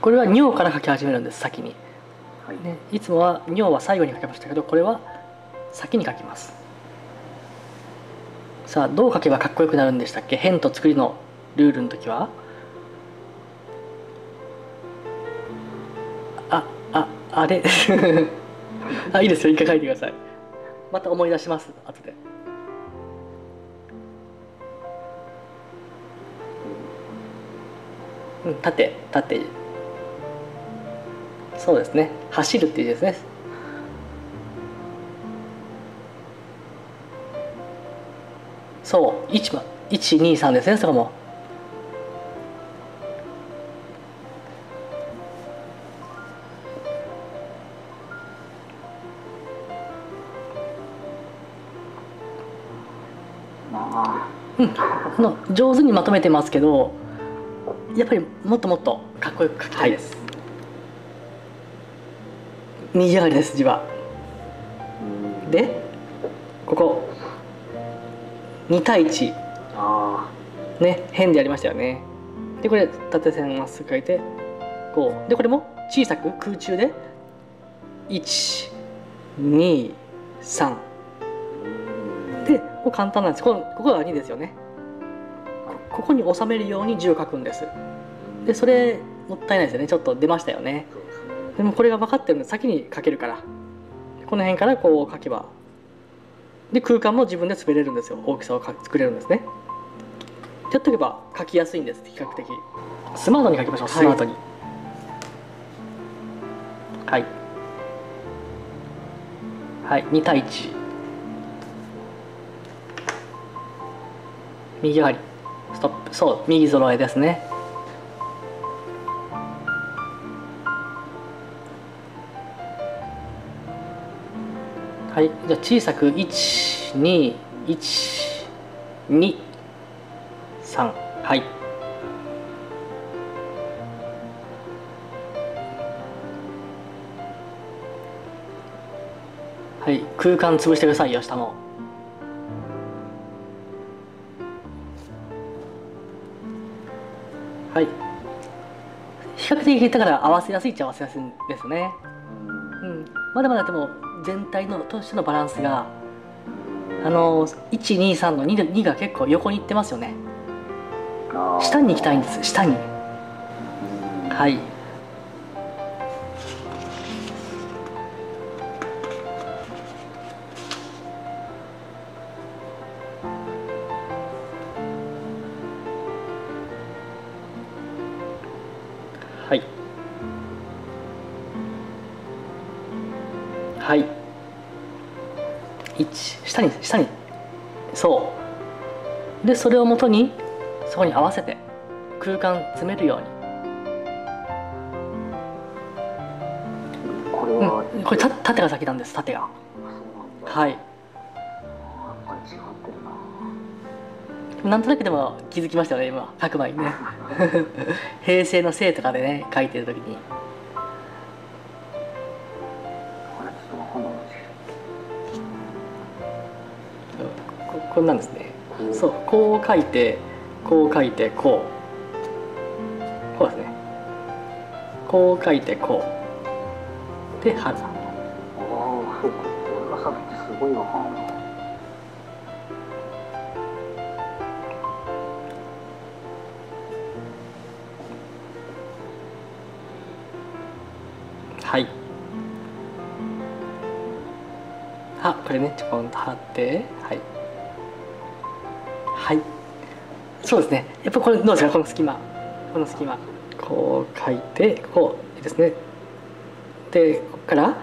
これは尿から書き始めるんです、先に。 はい。 ね、いつもは尿は最後に書きましたけど、これは先に書きます。さあ、どう書けばかっこよくなるんでしたっけ？辺と作りのルールの時は。あれいいですよ、一回書いてください。また思い出します、後で。縦。そうですね、走るっていう字ですね。そう、123ですね、そこも。上手にまとめてますけど、やっぱりもっともっとかっこよく書きたいです。右上がりです、字は。でここ2対1ね、辺でやりましたよね。でこれ縦線まっすぐ書いてこうで、これも小さく空中で123で、もう簡単なんです。ここが2ですよね。ここに収めるように字を書くんです。でそれもったいないですよね。ちょっと出ましたよね。でもこれが分かってるので先に書けるから、この辺からこう書けば、で空間も自分で作れるんですよ。大きさを作れるんですね。やっとけば書きやすいんです、比較的。スマートに書きましょう、スマートに。はいはい、2対1。右上がりストップ。そう、右揃えですね。はい、じゃあ小さく12123。はいはい、空間潰してくださいよ、下も。はい、比較的だから合わせやすいっちゃ合わせやすいんですね。まだまだでも全体のとしてのバランスが123の 2が結構横にいってますよね。下に行きたいんです、下に。はいはいはい下にそうで、それをもとにそこに合わせて空間詰めるように。これ縦が先なんです、縦が。はい、なんとなくでも気づきましたよね、今書く前にね平成のせいとかでね書いてる時に。こんなんですね。そう、こう書いてこう書いてこうですね。こう書いてこうで貼る。 そうか、これが先ってすごいわ。 はい、これねちょこんと貼って、はいはい、そうですね。やっぱこれどうですか、この隙間こう書いてこうですね。でここから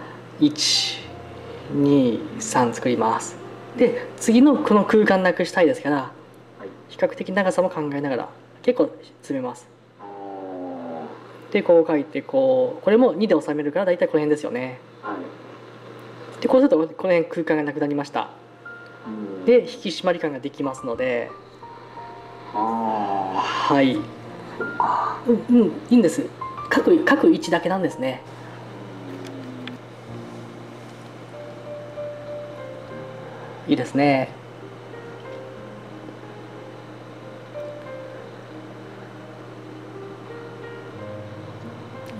123作ります。で次のこの空間なくしたいですから、比較的長さも考えながら結構詰めます。でこう書いてこれも2で収めるから大体この辺ですよね。でこうするとこの辺空間がなくなりました。で引き締まり感ができますので、はい、いいんです。書く位置だけなんですね。いいですね。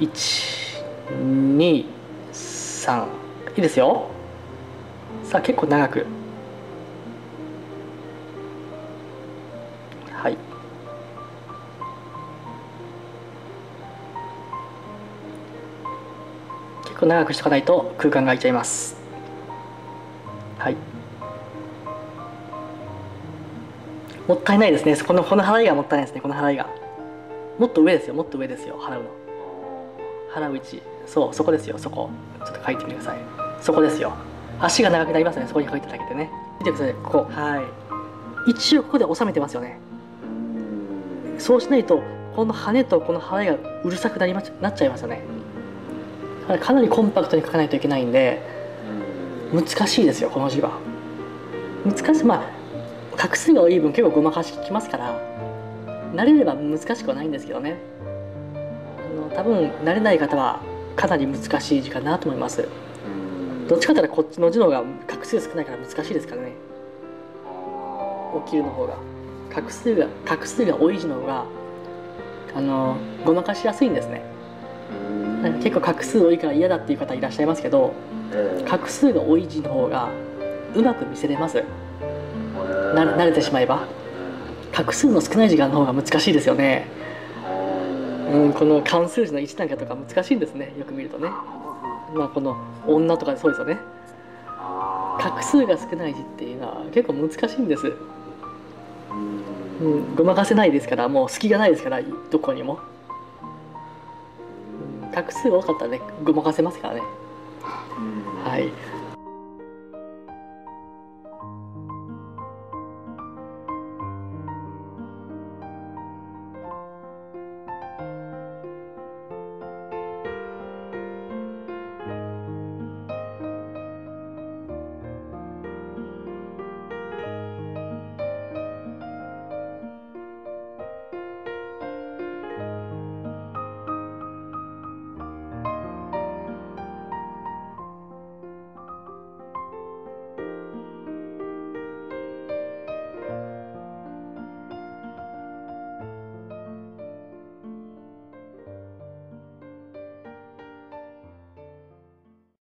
123いいですよ。さあ結構長く、はい、結構長くしとかないと空間が空いちゃいます。はい、もったいないですね。この払いがもったいないですね。この払いがもっと上ですよ。もっと上ですよ。払うの、払う位置、そうそこですよ。そこちょっと書いてみてください。そこですよ。足が長くなりますね。そこに書いていただけてね。見てください。ここ、はい、一応ここで収めてますよね。そうしないとこの羽とこの払いがうるさくなっちゃいますよね。かなりコンパクトに書かないといけないんで難しいですよ。この字は難しい。まあ画数が多い分結構ごまかしきますから慣れれば難しくはないんですけどね。多分慣れない方はかなり難しい字かなと思います。どっちかというとこっちの字の方が画数少ないから難しいですからね。起きるの方が画数が多い字の方がごまかしやすいんですね。結構画数多いから嫌だっていう方いらっしゃいますけど、画数が多い字の方がうまく見せれます。慣れてしまえば。画数の少ない字の方が難しいですよね。この漢数字の1単価とか難しいんですね。よく見るとね。まあこの女とかそうですよね。画数が少ない字っていうのは結構難しいんです。ごまかせないですから、もう隙がないですから、どこにも。画数が多かったらねごまかせますからね。はい。